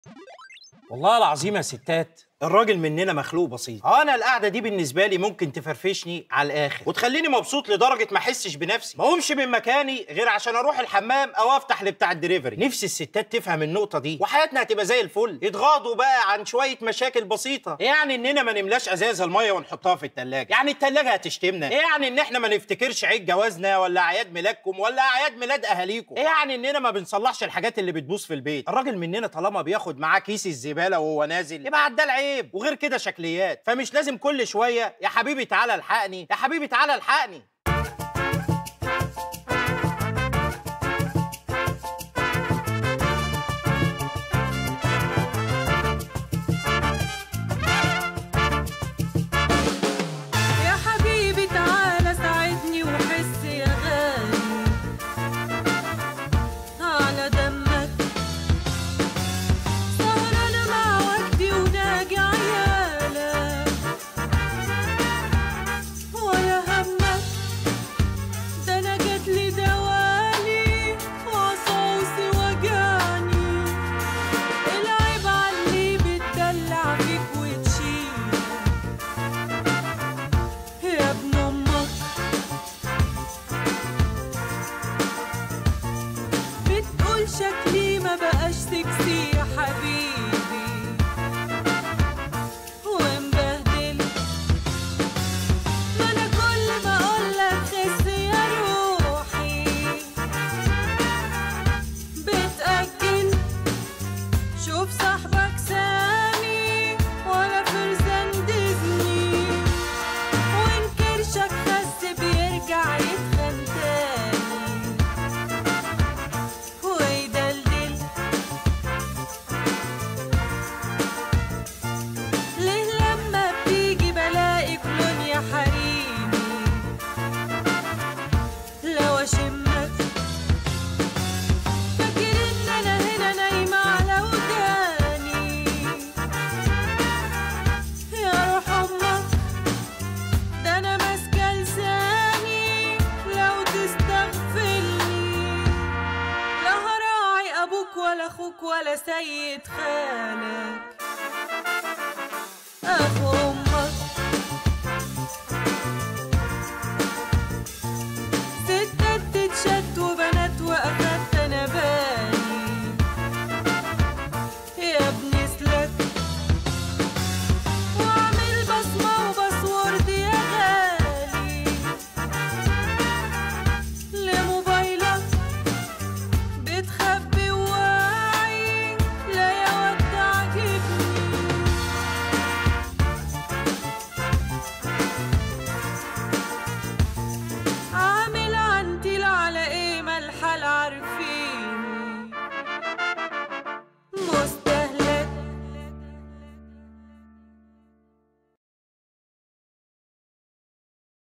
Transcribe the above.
والله العظيم يا ستات الراجل مننا مخلوق بسيط. انا القعده دي بالنسبه لي ممكن تفرفشني على الاخر وتخليني مبسوط لدرجه ما احسش بنفسي ما اقومش من مكاني غير عشان اروح الحمام او افتح لبتاع الدليفري. نفسي الستات تفهم النقطه دي وحياتنا هتبقى زي الفل. يتغاضوا بقى عن شويه مشاكل بسيطه، يعني اننا ما نملاش ازاز الميه ونحطها في الثلاجه، يعني الثلاجه هتشتمنا، يعني ان احنا ما نفتكرش عيد جوازنا ولا اعياد ميلادكم ولا اعياد ميلاد اهاليكم، يعني اننا ما بنصلحش الحاجات اللي بتبوظ في البيت. الراجل مننا طالما بياخد معاه كيس الزباله وهو نازل يبقى عدى العيب، وغير كده شكليات. فمش لازم كل شويه يا حبيبي تعالى الحقني، يا حبيبي تعالى الحقني. يا حبيبي تعالى ساعدني وحس يا غالي على دمك، سهرانة مع وجدي وناجي عيالك ولا همك، ده انا جاتلي دوالي وعصاوصي وجعني، العيب عاللي بتدلع فيك وتشيل يا ابن امك، بتقول شكلي ما بقاش سكسي يا حبيبي ومبهدل، ما انا كل ما اقولك خس يا روحي بتأجل، شوف صاحبك سامي ولا فرزان ديزني، وإن كرشك خس بيرجع يتخن تاني ويدلدل، ليه لما بتيجي بلاقي كلون يا حريمي، لو أشمك فاكر إن أنا هنا نايمة على وداني، يا روح أمك ده أنا ماسكة لساني، لو تستغفلني لا هراعي أبوك ولا أخوك ولا سيد خالك، أخوك